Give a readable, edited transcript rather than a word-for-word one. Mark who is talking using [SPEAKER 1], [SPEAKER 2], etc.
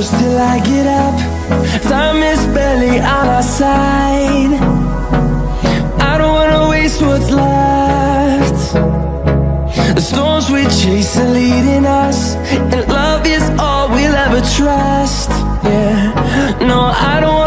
[SPEAKER 1] close till I get up. Time is barely on our side. I don't wanna waste what's left. The storms we chase are leading us, and love is all we'll ever trust. Yeah, no, I don't